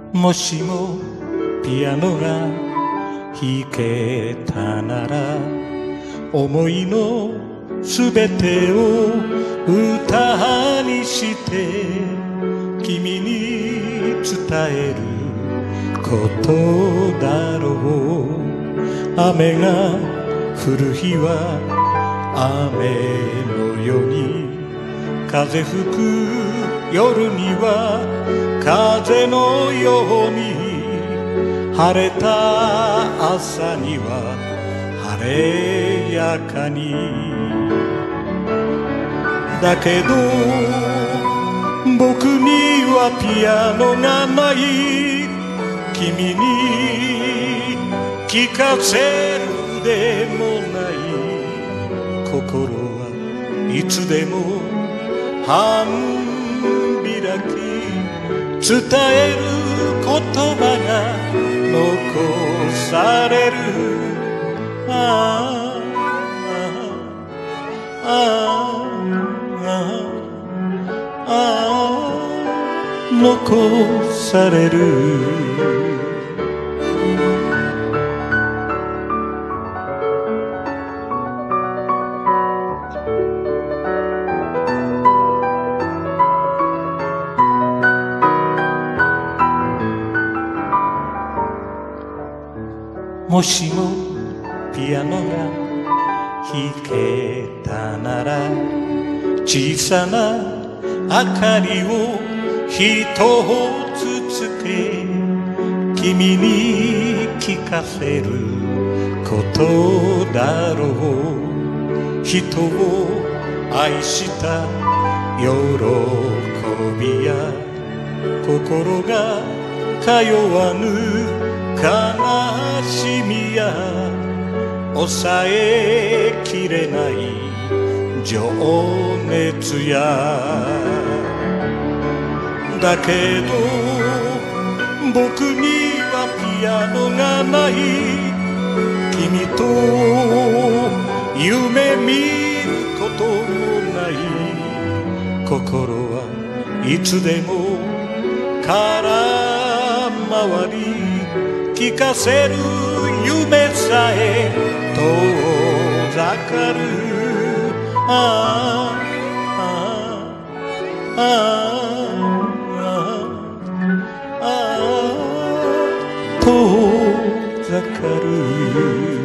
もしもピアノが弾けたなら思いのすべてを歌にして君に伝えることだろう。雨が降る日は雨のように風吹く夜には風のように晴れた朝には晴れやかに。だけど僕にはピアノがない。君に聞かせるでもない。心はいつでも半開き。伝える言葉が残される。ああああああ残される。もしもピアノが弾けたなら小さな明かりを一つつけ君に聞かせることだろう。人を愛した喜びや心が通わぬ悲しみや抑えきれない情熱や。だけど僕にはピアノがない。君と夢見ることもない。心はいつでも空回り。聞かせる夢さえ遠ざかる。ああああああ遠ざかる。